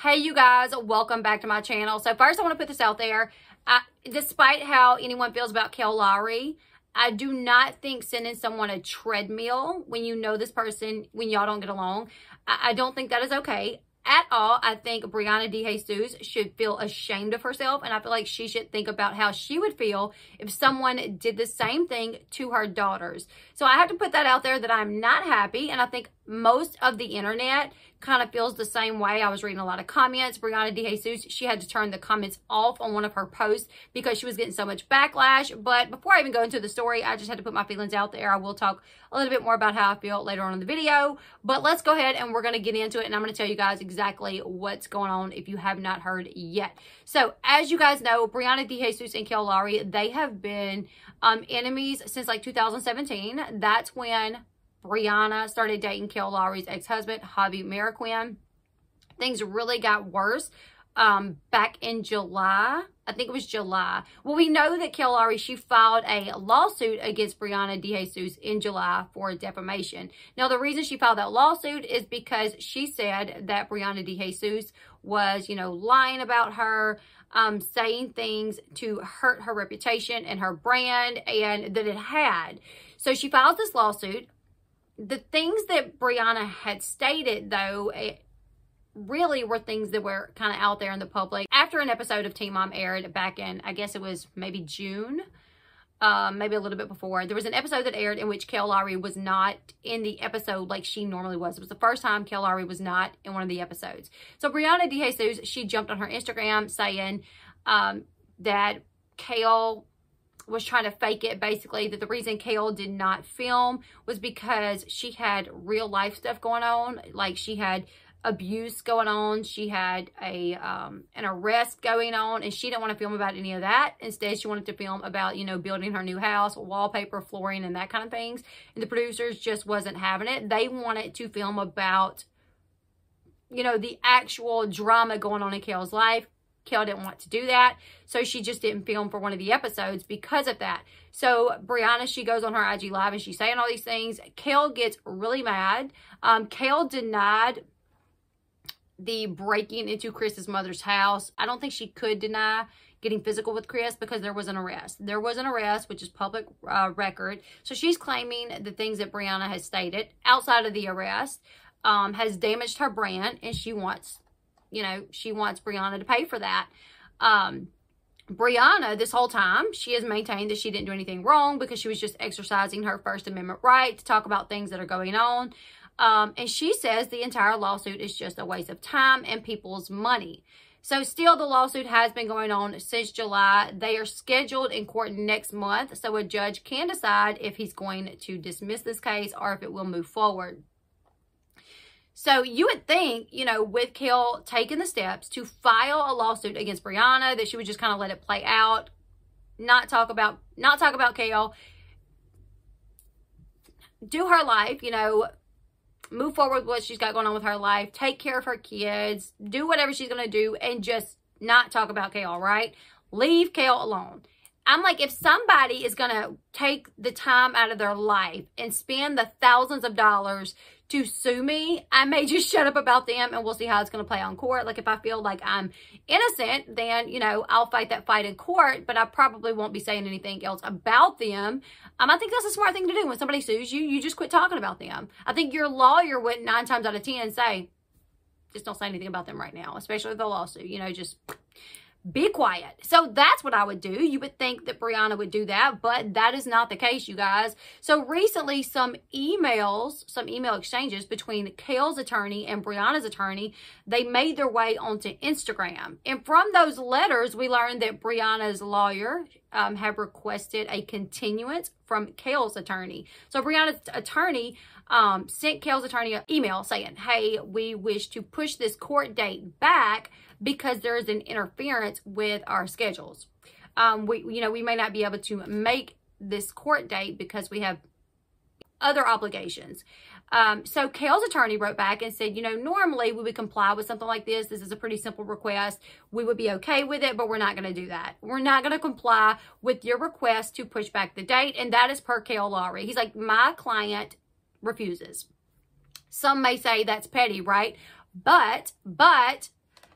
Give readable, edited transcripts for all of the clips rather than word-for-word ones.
Hey you guys, welcome back to my channel. So first I want to put this out there. Despite how anyone feels about Kail Lowry, I do not think sending someone a treadmill when you know this person, when y'all don't get along, I don't think that is okay at all. I think Brianna DeJesus should feel ashamed of herself, and I feel like she should think about how she would feel if someone did the same thing to her daughters. So I have to put that out there that I'm not happy, and I think most of the internet kind of feels the same way. I was reading a lot of comments. Brianna DeJesus, she had to turn the comments off on one of her posts because she was getting so much backlash. But before I even go into the story, I just had to put my feelings out there. I will talk a little bit more about how I feel later on in the video. But let's go ahead and we're going to get into it, and I'm going to tell you guys exactly what's going on if you have not heard yet. So as you guys know, Brianna DeJesus and Kail Lowry, they have been enemies since like 2017. That's when Brianna started dating Kail Lowry's ex-husband, Javi Marroquin. Things really got worse back in July. I think it was July. Well, we know that Kail Lowry, she filed a lawsuit against Brianna DeJesus in July for defamation. Now, the reason she filed that lawsuit is because she said that Brianna DeJesus was, lying about her, saying things to hurt her reputation and her brand, and that it had. So she files this lawsuit. The things that Brianna had stated, though, really were things that were kind of out there in the public. After an episode of Teen Mom aired back in, I guess it was maybe June, maybe a little bit before, there was an episode that aired in which Kail Lowry was not in the episode like she normally was. It was the first time Kail Lowry was not in one of the episodes. So Brianna DeJesus, she jumped on her Instagram saying that Kail was trying to fake it, basically, that the reason Kail did not film was because she had real life stuff going on. Like, she had abuse going on, she had an arrest going on, and she didn't want to film about any of that. Instead, she wanted to film about, building her new house, wallpaper, flooring, and that kind of things. And the producers just wasn't having it. They wanted to film about, the actual drama going on in Kail's life. Kail didn't want to do that, so she just didn't film for one of the episodes because of that. So Brianna, she goes on her IG Live and she's saying all these things. Kail gets really mad. Kail denied the breaking into Chris's mother's house. I don't think she could deny getting physical with Chris because there was an arrest. There was an arrest, which is public record. So she's claiming the things that Brianna has stated outside of the arrest has damaged her brand, and she wants Brianna to pay for that. Brianna, this whole time, she has maintained that she didn't do anything wrong because she was just exercising her First Amendment right to talk about things that are going on. And she says the entire lawsuit is just a waste of time and people's money. So still, the lawsuit has been going on since July. They are scheduled in court next month, so a judge can decide if he's going to dismiss this case or if it will move forward. So you would think, with Kail taking the steps to file a lawsuit against Brianna, that she would just kind of let it play out, not talk about Kail, do her life, move forward with what she's got going on with her life, take care of her kids, do whatever she's going to do, and just not talk about Kail, right? Leave Kail alone. I'm like, if somebody is going to take the time out of their life and spend the thousands of dollars to sue me, I may just shut up about them and we'll see how it's going to play on court. Like, if I feel like I'm innocent, then, I'll fight that fight in court, but I probably won't be saying anything else about them. I think that's a smart thing to do. When somebody sues you, you just quit talking about them. I think your lawyer would 9 times out of 10 say, just don't say anything about them right now, especially the lawsuit, just be quiet. So that's what I would do. You would think that Brianna would do that, but that is not the case, you guys. So recently, some email exchanges between Kail's attorney and Brianna's attorney, they made their way onto Instagram. And from those letters, we learned that Brianna's lawyer have requested a continuance from Kail's attorney. So Brianna's attorney sent Kail's attorney an email saying, hey, we wish to push this court date back because there is an interference with our schedules. We may not be able to make this court date because we have other obligations. So Kail's attorney wrote back and said, normally we would comply with something like this. This is a pretty simple request. We would be okay with it, but we're not going to do that. We're not going to comply with your request to push back the date. And that is per Kail Lowry. He's like, my client refuses. Some may say that's petty, right? But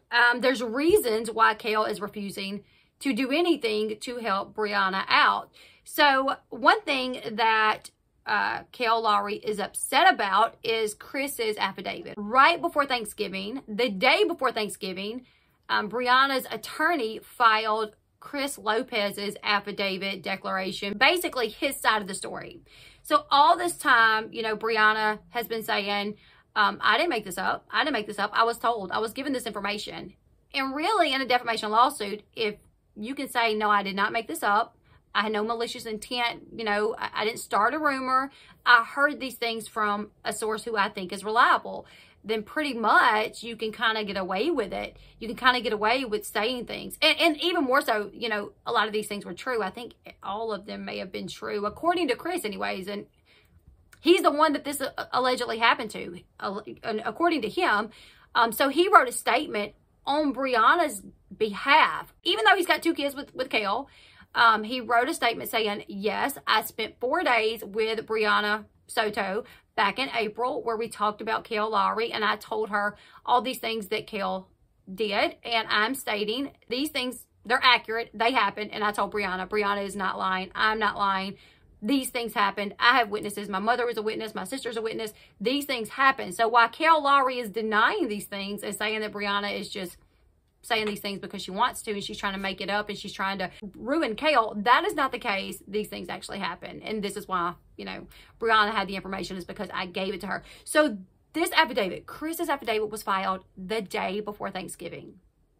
there's reasons why Kale is refusing to do anything to help Brianna out. So one thing that Kale Lowry is upset about is Chris's affidavit. Right before Thanksgiving, the day before Thanksgiving, Brianna's attorney filed Chris Lopez's affidavit declaration, basically his side of the story. So all this time, you know, Brianna has been saying, I didn't make this up. I didn't make this up. I was told. I was given this information. And really, in a defamation lawsuit, if you can say, no, I did not make this up, I had no malicious intent, you know, I didn't start a rumor, I heard these things from a source who I think is reliable, then pretty much you can kind of get away with it. You can kind of get away with saying things. And even more so, you know, a lot of these things were true. I think all of them may have been true, according to Chris anyways. And he's the one that this allegedly happened to, according to him. So he wrote a statement on Brianna's behalf, even though he's got 2 kids with Kale. He wrote a statement saying, yes, I spent 4 days with Brianna Soto back in April where we talked about Kale Lowry, and I told her all these things that Kale did, and I'm stating these things, they're accurate, they happened, and I told Brianna is not lying, I'm not lying, these things happened, I have witnesses, my mother is a witness, my sister's a witness, these things happened. So while Kale Lowry is denying these things and saying that Brianna is just saying these things because she wants to and she's trying to make it up and she's trying to ruin Kale, that is not the case. These things actually happen, and this is why, you know, Brianna had the information, is because I gave it to her. So this affidavit, Chris's affidavit, was filed the day before Thanksgiving.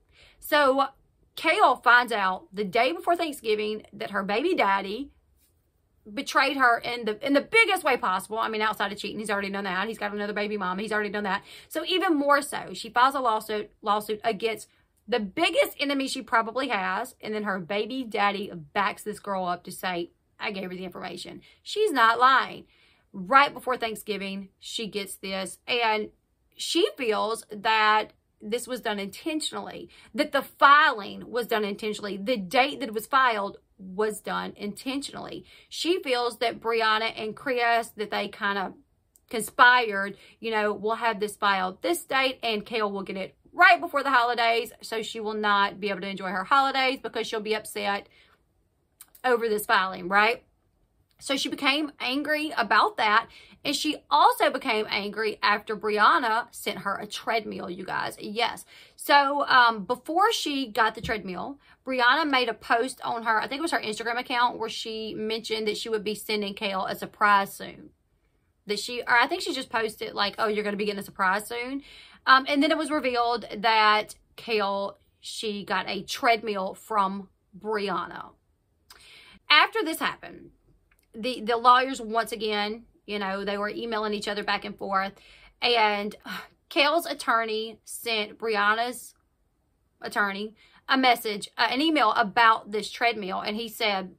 So Kale finds out the day before Thanksgiving that her baby daddy betrayed her in the biggest way possible. I mean, outside of cheating, he's already done that. He's got another baby mama. He's already done that. So even more so, she files a lawsuit against the biggest enemy she probably has, and then her baby daddy backs this girl up to say, I gave her the information. She's not lying. Right before Thanksgiving, she gets this, and she feels that this was done intentionally, that the filing was done intentionally. The date that it was filed was done intentionally. She feels that Brianna and Chris, that they kind of conspired, you know, we'll have this filed this date, and Kale will get it right before the holidays, so she will not be able to enjoy her holidays because she'll be upset over this filing, right? So she became angry about that, and she also became angry after Brianna sent her a treadmill, you guys. Yes. So before she got the treadmill, Brianna made a post on her, I think it was her Instagram account, where she mentioned that she would be sending Kale a surprise soon. Or I think she just posted like, oh, you're going to be getting a surprise soon. And then it was revealed that Kale, she got a treadmill from Brianna. After this happened, the lawyers, once again, you know, they were emailing each other back and forth. And Kale's attorney sent Brianna's attorney a message, an email about this treadmill. And he said,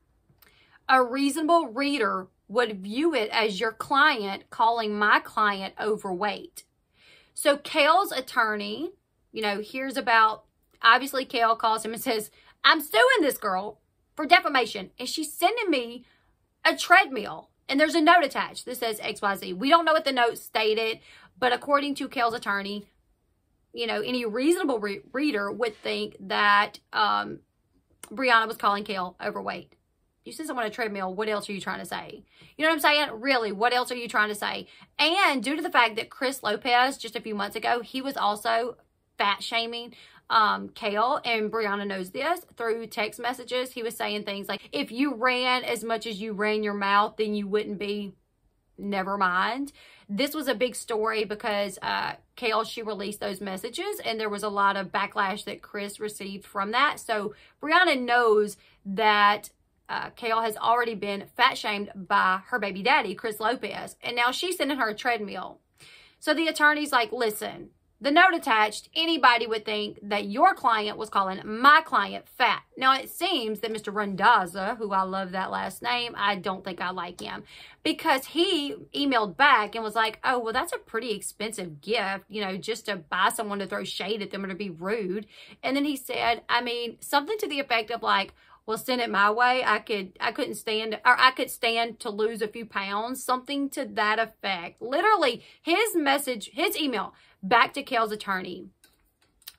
a reasonable reader would view it as your client calling my client overweight. So Kale's attorney, you know, hears about, obviously Kale calls him and says, I'm suing this girl for defamation, and she's sending me a treadmill. And there's a note attached that says XYZ. We don't know what the note stated, but according to Kale's attorney, you know, any reasonable reader would think that Brianna was calling Kale overweight. You send someone a treadmill, what else are you trying to say? You know what I'm saying? Really, what else are you trying to say? And due to the fact that Chris Lopez, just a few months ago, he was also fat shaming Kale, and Brianna knows this through text messages. He was saying things like, if you ran as much as you ran your mouth, then you wouldn't be, never mind. This was a big story because Kale, she released those messages, and there was a lot of backlash that Chris received from that. So Brianna knows that Kale has already been fat shamed by her baby daddy, Chris Lopez, and now she's sending her a treadmill. So the attorney's like, listen, the note attached, anybody would think that your client was calling my client fat. Now, it seems that Mr. Randazza, who I love that last name, I don't think I like him, because he emailed back and was like, oh, well, that's a pretty expensive gift, you know, just to buy someone to throw shade at them or to be rude. And then he said, I mean, something to the effect of like, well, send it my way. I could stand to lose a few pounds, something to that effect. Literally, his message, his email back to Kale's attorney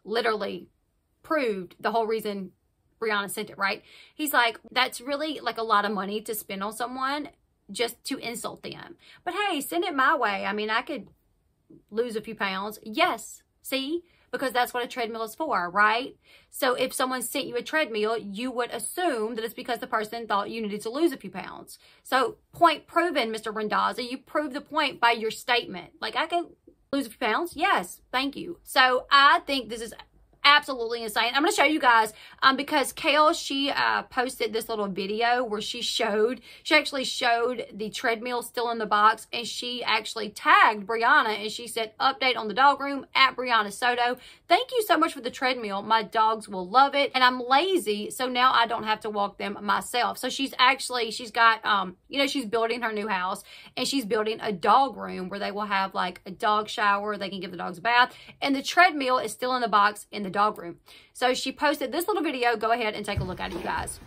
literally proved the whole reason Brianna sent it, right? He's like, that's really like a lot of money to spend on someone just to insult them. But hey, send it my way. I mean, I could lose a few pounds. Yes. See? Because that's what a treadmill is for, right? So if someone sent you a treadmill, you would assume that it's because the person thought you needed to lose a few pounds. So point proven, Mr. Randazza. You proved the point by your statement. Like, I can lose a few pounds? Yes. Thank you. So I think this is absolutely insane. I'm going to show you guys because Kale, she posted this little video where she actually showed the treadmill still in the box, and she actually tagged Brianna, and she said, update on the dog room at Brianna Soto. Thank you so much for the treadmill. My dogs will love it, and I'm lazy, so now I don't have to walk them myself. So she's got, you know, she's building her new house, and she's building a dog room where they will have like a dog shower. They can give the dogs a bath, and the treadmill is still in the box in the dog room. So she posted this little video. Go ahead and take a look at it, you guys.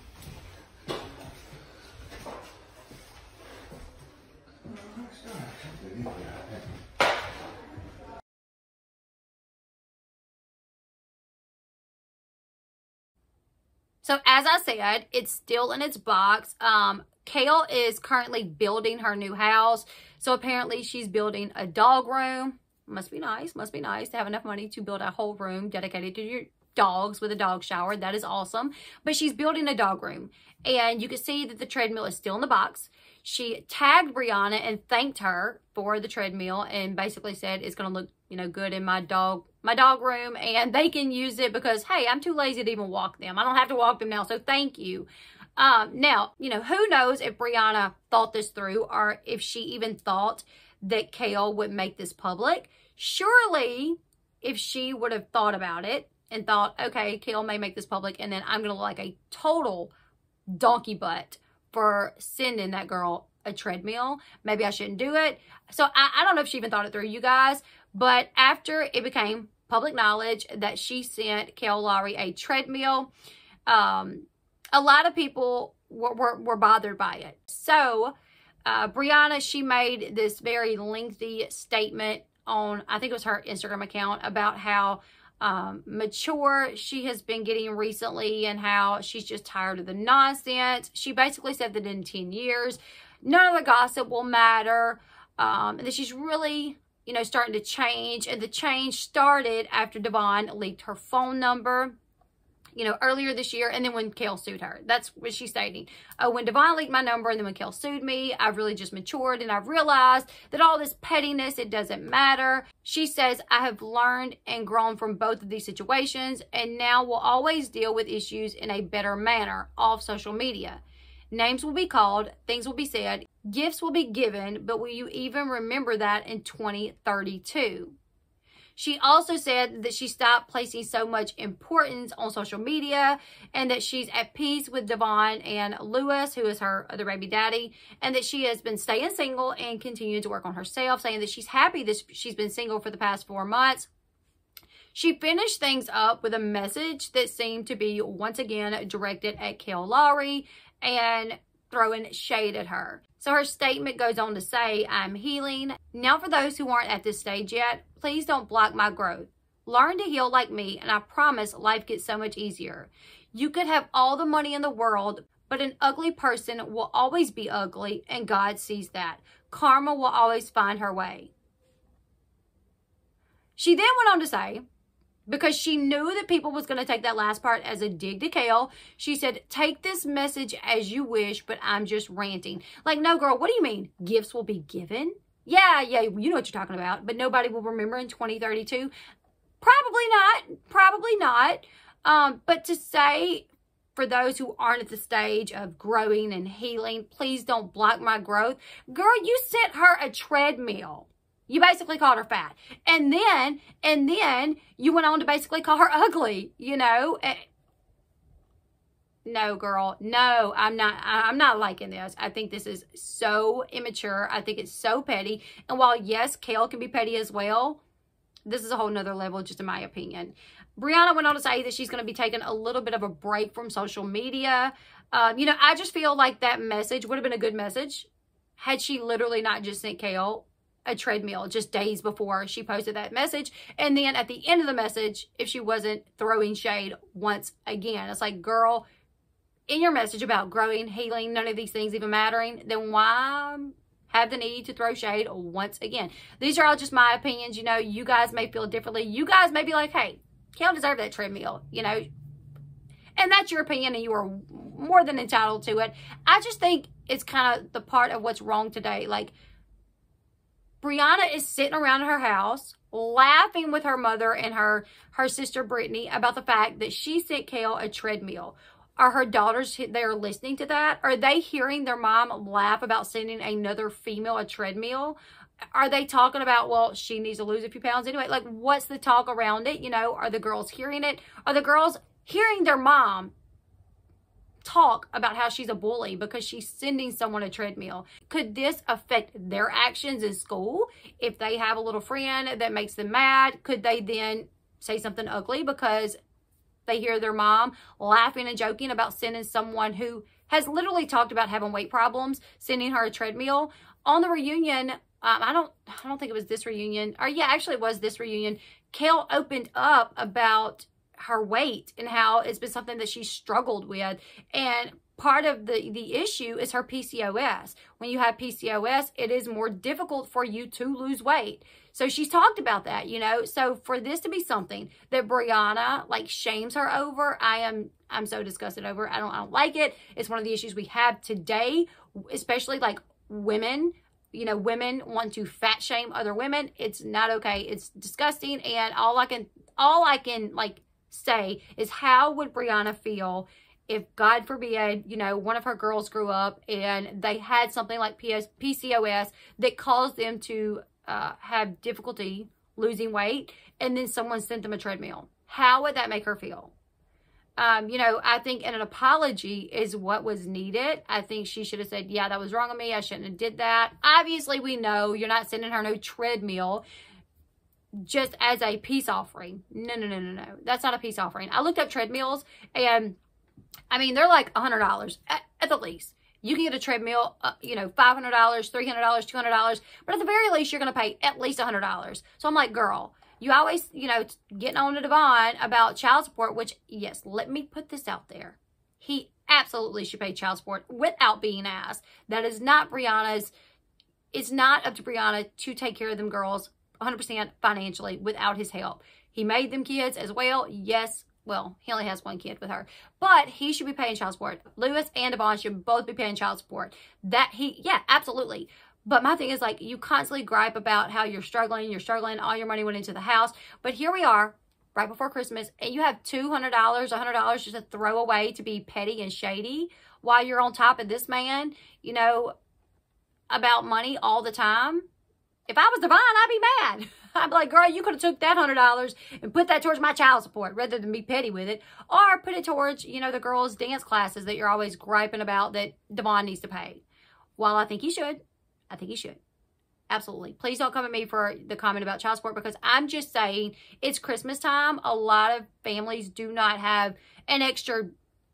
So as I said, it's still in its box. Kale is currently building her new house. So apparently she's building a dog room. Must be nice to have enough money to build a whole room dedicated to your dogs with a dog shower. That is awesome. But she's building a dog room, and you can see that the treadmill is still in the box. She tagged Brianna and thanked her for the treadmill and basically said it's going to look, you know, good in my dog room, and they can use it because, hey, I'm too lazy to even walk them. I don't have to walk them now, so thank you. Now, you know, who knows if Brianna thought this through or if she even thought that Kale would make this public. Surely, if she would have thought about it and thought, okay, Kale may make this public, and then I'm going to look like a total donkey butt for sending that girl a treadmill, maybe I shouldn't do it. So I don't know if she even thought it through, you guys. But after it became public knowledge that she sent Kale Lowry a treadmill, a lot of people were bothered by it. So Brianna, she made this very lengthy statement on, I think it was her Instagram account, about how mature she has been getting recently and how she's just tired of the nonsense. She basically said that in 10 years, none of the gossip will matter, and that she's really, you know, starting to change. And the change started after Devon leaked her phone number, you know, earlier this year, and then when Kale sued her. That's what she's stating. When Devon leaked my number and then when Kale sued me, I've really just matured and I've realized that all this pettiness, it doesn't matter. She says, I have learned and grown from both of these situations, and now will always deal with issues in a better manner off social media. Names will be called, things will be said, gifts will be given, but will you even remember that in 2032? She also said that she stopped placing so much importance on social media and that she's at peace with Devon and Lewis, who is her other baby daddy, and that she has been staying single and continuing to work on herself, saying that she's happy that she's been single for the past 4 months. She finished things up with a message that seemed to be once again directed at Kale Lowry and throwing shade at her. So her statement goes on to say, I'm healing. Now for those who aren't at this stage yet, please don't block my growth. Learn to heal like me, and I promise life gets so much easier. You could have all the money in the world, but an ugly person will always be ugly, and God sees that. Karma will always find her way. She then went on to say, because she knew that people was going to take that last part as a dig to Kale, she said, take this message as you wish, but I'm just ranting. Like, no, girl, what do you mean? Gifts will be given? Yeah, you know what you're talking about, but nobody will remember in 2032? Probably not. But to say, for those who aren't at the stage of growing and healing, please don't block my growth. Girl, you sent her a treadmill. You basically called her fat. And then you went on to basically call her ugly, you know. No, girl. No, I'm not liking this. I think this is so immature. I think it's so petty. And while, yes, Kale can be petty as well, this is a whole nother level, just in my opinion. Brianna went on to say that she's going to be taking a little bit of a break from social media. You know, I just feel like that message would have been a good message had she literally not just sent Kale a treadmill just days before she posted that message. And then at the end of the message, if she wasn't throwing shade once again, it's like, girl, in your message about growing, healing, none of these things even mattering, then why have the need to throw shade once again? These are all just my opinions. You know, you guys may feel differently. You guys may be like, hey, Kel deserved that treadmill, you know, and that's your opinion and you are more than entitled to it. I just think it's kind of the part of what's wrong today. Like, Brianna is sitting around her house laughing with her mother and her sister Brittany about the fact that she sent Kel a treadmill. Are her daughters there listening to that? Are they hearing their mom laugh about sending another female a treadmill? Are they talking about, well, she needs to lose a few pounds anyway? Like, what's the talk around it? You know, are the girls hearing it? Are the girls hearing their mom talk about how she's a bully because she's sending someone a treadmill? Could this affect their actions in school? If they have a little friend that makes them mad, could they then say something ugly because they hear their mom laughing and joking about sending someone who has literally talked about having weight problems, sending her a treadmill? On the reunion, I don't think it was this reunion, or yeah, actually it was this reunion, Kel opened up about her weight and how it's been something that she struggled with. And part of the issue is her PCOS. When you have PCOS, it is more difficult for you to lose weight. So she's talked about that, you know. So for this to be something that Brianna like shames her over, I'm so disgusted over. I don't like it. It's one of the issues we have today, especially like women. You know, women want to fat shame other women. It's not okay. It's disgusting. And all I can like say is, how would Brianna feel if, God forbid, you know, one of her girls grew up and they had something like PCOS that caused them to have difficulty losing weight, and then someone sent them a treadmill? How would that make her feel? You know, I think an apology is what was needed. I think she should have said, yeah, that was wrong of me. I shouldn't have did that. Obviously, we know you're not sending her no treadmill just as a peace offering. No. That's not a peace offering. I looked up treadmills, and I mean, they're like $100 at the least. You can get a treadmill, you know, $500, $300, $200, but at the very least, you're going to pay at least $100. So I'm like, girl, you always, you know, getting on to Devon about child support, which, yes, let me put this out there. He absolutely should pay child support without being asked. That is not Brianna's, it's not up to Brianna to take care of them girls 100% financially without his help. He made them kids as well. Yes. Well, he only has one kid with her, but he should be paying child support. Lewis and Devon should both be paying child support. Yeah, absolutely. But my thing is, like, you constantly gripe about how you're struggling, all your money went into the house. But here we are, right before Christmas, and you have $200, $100 just to throw away to be petty and shady while you're on top of this man, you know, about money all the time. If I was Devon, I'd be mad. I'd be like, girl, you could have took that $100 and put that towards my child support rather than be petty with it. Or put it towards, you know, the girls' dance classes that you're always griping about that Devon needs to pay. Well, I think he should. I think he should. Absolutely. Please don't come at me for the comment about child support, because I'm just saying it's Christmas time. A lot of families do not have an extra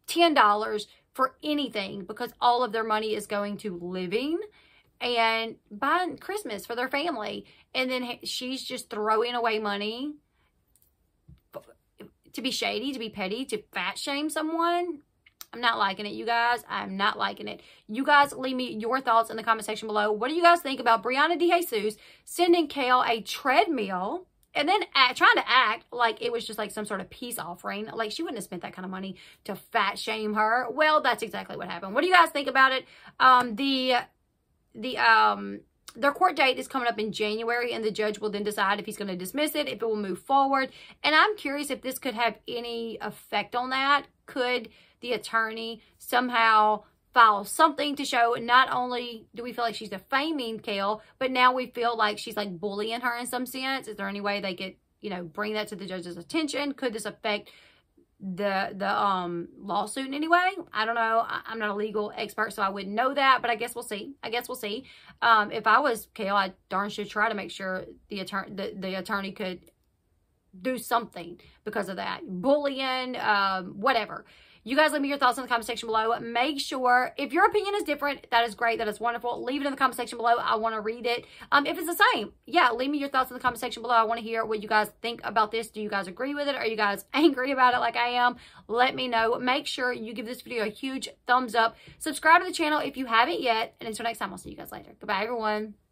$10 for anything because all of their money is going to living and buying Christmas for their family. And then she's just throwing away money to be shady, to be petty, to fat shame someone. I'm not liking it, you guys. I'm not liking it. You guys leave me your thoughts in the comment section below. What do you guys think about Brianna DeJesus sending Kel a treadmill and then trying to act like it was just like some sort of peace offering? Like, she wouldn't have spent that kind of money to fat shame her. Well, that's exactly what happened. What do you guys think about it? Their court date is coming up in January, and the judge will then decide if he's going to dismiss it, if it will move forward. And I'm curious if this could have any effect on that. Could the attorney somehow file something to show not only do we feel like she's defaming Kel, but now we feel like she's like bullying her in some sense? Is there any way they could, you know, bring that to the judge's attention? Could this affect the lawsuit in any way? I don't know. I'm not a legal expert, so I wouldn't know that, but I guess we'll see. If I was Kel, I darn sure try to make sure the attorney could do something because of that. Bullying, whatever. You guys leave me your thoughts in the comment section below. Make sure, if your opinion is different, that is great. That is wonderful. Leave it in the comment section below. I want to read it. If it's the same, yeah, leave me your thoughts in the comment section below. I want to hear what you guys think about this. Do you guys agree with it? Are you guys angry about it like I am? Let me know. Make sure you give this video a huge thumbs up. Subscribe to the channel if you haven't yet. And until next time, I'll see you guys later. Goodbye, everyone.